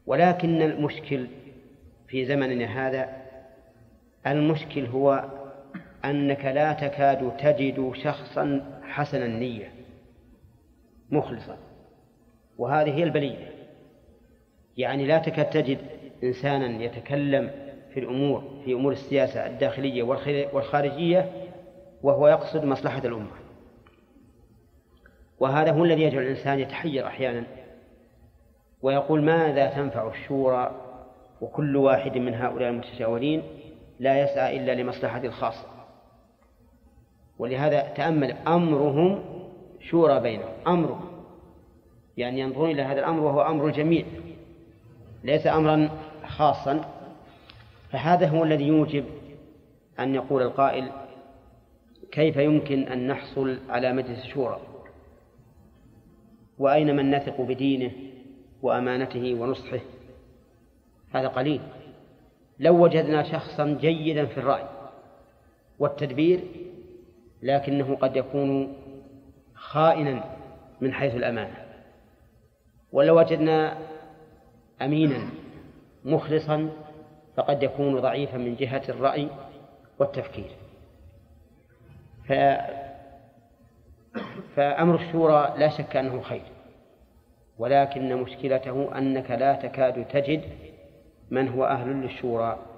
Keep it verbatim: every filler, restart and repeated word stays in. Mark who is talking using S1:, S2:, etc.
S1: ولكن المشكل في زمننا هذا، المشكل هو أنك لا تكاد تجد شخصا حسن النية مخلصا، وهذه هي البلية. يعني لا تكاد تجد إنسانا يتكلم في الأمور في أمور السياسة الداخلية والخارجية وهو يقصد مصلحة الأمة، وهذا هو الذي يجعل الإنسان يتحير أحيانا ويقول ماذا تنفع الشورى وكل واحد من هؤلاء المتشاورين لا يسعى إلا لمصلحة الخاصة. ولهذا تأمل أمرهم شورى بينهم، أمرهم يعني ينظرون إلى هذا الأمر وهو أمر الجميع ليس أمرا خاصا. فهذا هو الذي يوجب أن يقول القائل كيف يمكن أن نحصل على مجلس الشورى، وأين من نثق بدينه وأمانته ونصحه؟ هذا قليل. لو وجدنا شخصا جيدا في الرأي والتدبير لكنه قد يكون خائنا من حيث الأمانة، ولو وجدنا أمينا مخلصا فقد يكون ضعيفا من جهة الرأي والتفكير. ف... فأمر الشورى لا شك أنه خير، ولكن مشكلته أنك لا تكاد تجد من هو أهل للشورى.